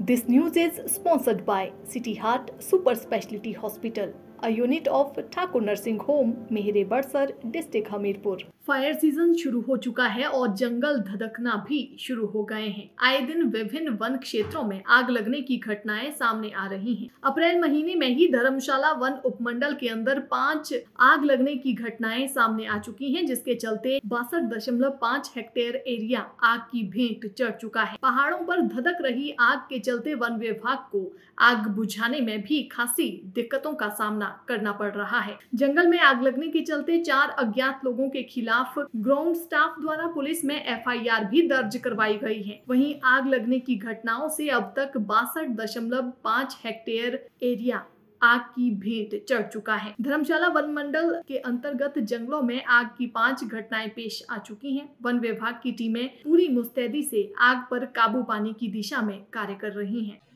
This news is sponsored by City Heart Super Speciality Hospital, a unit of Thakur Nursing Home, Mehre Badsar, district Hamirpur. Fire season शुरू हो चुका है और जंगल धधकना भी शुरू हो गए हैं। आए दिन विभिन्न वन क्षेत्रों में आग लगने की घटनाएं सामने आ रही हैं। अप्रैल महीने में ही धर्मशाला वन उपमंडल के अंदर 5 आग लगने की घटनाएं सामने आ चुकी हैं, जिसके चलते 62.5 हेक्टेयर एरिया आग की भेंट चढ़ चुका है। पहाड़ों पर धधक रही आग के चलते वन विभाग को आग बुझाने में भी खासी दिक्कतों का सामना करना पड़ रहा है। जंगल में आग लगने के चलते 4 अज्ञात लोगों के खिलाफ ग्राउंड स्टाफ द्वारा पुलिस में FIR भी दर्ज करवाई गई है। वहीं आग लगने की घटनाओं से अब तक 62.5 हेक्टेयर एरिया आग की भेंट चढ़ चुका है। धर्मशाला वन मंडल के अंतर्गत जंगलों में आग की 5 घटनाएं पेश आ चुकी हैं। वन विभाग की टीमें पूरी मुस्तैदी से आग पर काबू पाने की दिशा में कार्य कर रही हैं।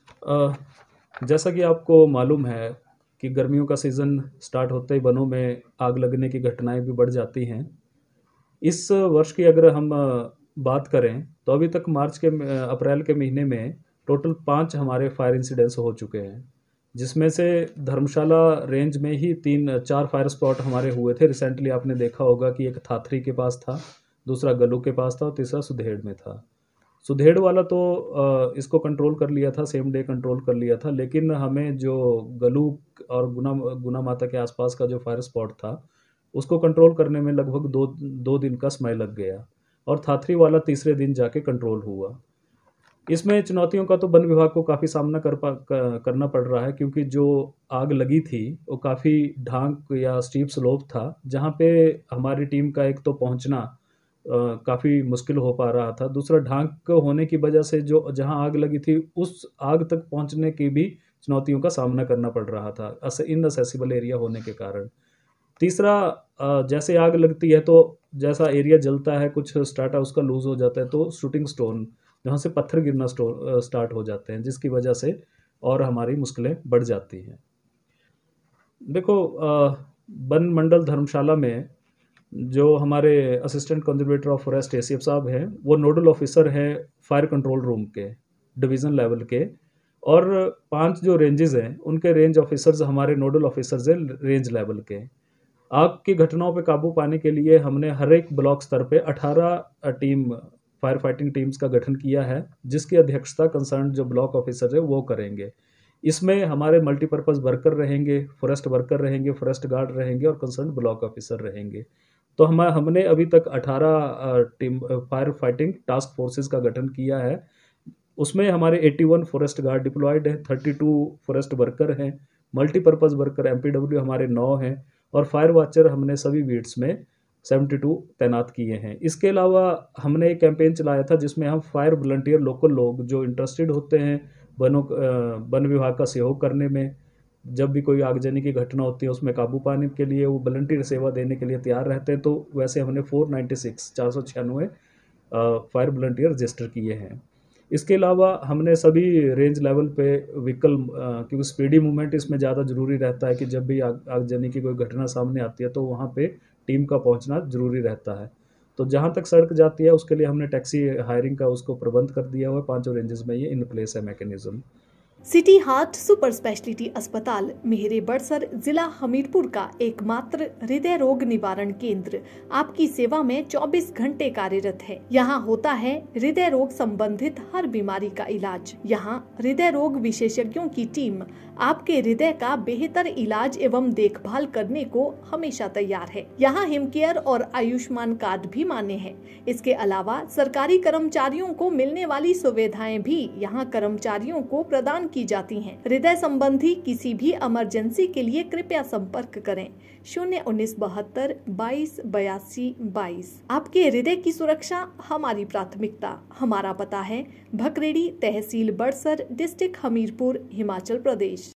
जैसा कि आपको मालूम है कि गर्मियों का सीज़न स्टार्ट होते ही वनों में आग लगने की घटनाएं भी बढ़ जाती हैं। इस वर्ष की अगर हम बात करें तो अभी तक अप्रैल के महीने में टोटल 5 हमारे फायर इंसिडेंट्स हो चुके हैं, जिसमें से धर्मशाला रेंज में ही 4 फायर स्पॉट हमारे हुए थे। रिसेंटली आपने देखा होगा कि एक थाथरी के पास था, दूसरा गलू के पास था और तीसरा सुधेड़ में था। सुधेड़ वाला तो इसको कंट्रोल कर लिया था, सेम डे कंट्रोल कर लिया था, लेकिन हमें जो गलू और गुना माता के आसपास का जो फायर स्पॉट था उसको कंट्रोल करने में लगभग दो दिन का समय लग गया और थाथरी वाला तीसरे दिन जाके कंट्रोल हुआ। इसमें चुनौतियों का तो वन विभाग को काफ़ी सामना करना पड़ रहा है, क्योंकि जो आग लगी थी वो काफ़ी ढांक या स्टीप स्लोप था, जहाँ पे हमारी टीम का एक तो पहुँचना काफ़ी मुश्किल हो पा रहा था। दूसरा, ढांक होने की वजह से जो जहाँ आग लगी थी उस आग तक पहुँचने की भी चुनौतियों का सामना करना पड़ रहा था इनएसेसिबल एरिया होने के कारण। तीसरा, जैसे आग लगती है तो जैसा एरिया जलता है, कुछ स्टार्टा उसका लूज हो जाता है, तो शूटिंग स्टोन जहाँ से पत्थर गिरना स्टार्ट हो जाते हैं, जिसकी वजह से और हमारी मुश्किलें बढ़ जाती हैं। देखो, वन मंडल धर्मशाला में जो हमारे assistant conservator of forest ACF साहब हैं, वो नोडल ऑफिसर हैं फायर कंट्रोल रूम के डिवीज़न लेवल के, और 5 जो रेंजेस हैं उनके रेंज ऑफिसर्स हमारे नोडल ऑफिसर्स हैं रेंज लेवल के। आग की घटनाओं पर काबू पाने के लिए हमने हर एक ब्लॉक स्तर पे 18 टीम फायर फाइटिंग टीम्स का गठन किया है, जिसकी अध्यक्षता कंसर्न जो ब्लॉक ऑफिसर है वो करेंगे। इसमें हमारे मल्टीपर्पज़ वर्कर रहेंगे, फॉरेस्ट वर्कर रहेंगे, फॉरेस्ट गार्ड रहेंगे और कंसर्न ब्लॉक ऑफिसर रहेंगे। तो हमने अभी तक 18 team fire fighting task forces का गठन किया है। उसमें हमारे 81 फॉरेस्ट गार्ड डिप्लॉयड हैं, 32 फॉरेस्ट वर्कर हैं, मल्टीपर्पज़ वर्कर MPW हमारे 9 हैं और फायर वॉचर हमने सभी बीट्स में 72 तैनात किए हैं। इसके अलावा हमने एक कैंपेन चलाया था जिसमें हम फायर वॉलंटियर लोकल लोग जो इंटरेस्टेड होते हैं वन विभाग का सहयोग करने में, जब भी कोई आगजनी की घटना होती है उसमें काबू पाने के लिए वो वॉलंटियर सेवा देने के लिए तैयार रहते हैं। तो वैसे हमने 496 फायर वॉलंटियर रजिस्टर किए हैं। इसके अलावा हमने सभी रेंज लेवल पे व्हीकल, क्योंकि स्पीडी मूवमेंट इसमें ज़्यादा ज़रूरी रहता है कि जब भी आगजनी की कोई घटना सामने आती है तो वहाँ पे टीम का पहुँचना ज़रूरी रहता है। तो जहाँ तक सड़क जाती है उसके लिए हमने टैक्सी हायरिंग का उसको प्रबंध कर दिया हुआ है। 5 रेंजेस में ये इन प्लेस है mechanism. City heart super speciality अस्पताल, मेहरे बड़सर, जिला हमीरपुर का एकमात्र हृदय रोग निवारण केंद्र आपकी सेवा में 24 घंटे कार्यरत है। यहाँ होता है हृदय रोग संबंधित हर बीमारी का इलाज। यहाँ हृदय रोग विशेषज्ञों की टीम आपके हृदय का बेहतर इलाज एवं देखभाल करने को हमेशा तैयार है। यहाँ हिमकेयर और आयुष्मान कार्ड भी मान्य है। इसके अलावा सरकारी कर्मचारियों को मिलने वाली सुविधाएं भी यहाँ कर्मचारियों को प्रदान की जाती हैं। हृदय संबंधी किसी भी इमरजेंसी के लिए कृपया संपर्क करें 01972 22 82 22। आपके हृदय की सुरक्षा हमारी प्राथमिकता। हमारा पता है भकरेड़ी, तहसील बड़सर, डिस्ट्रिक्ट हमीरपुर, हिमाचल प्रदेश।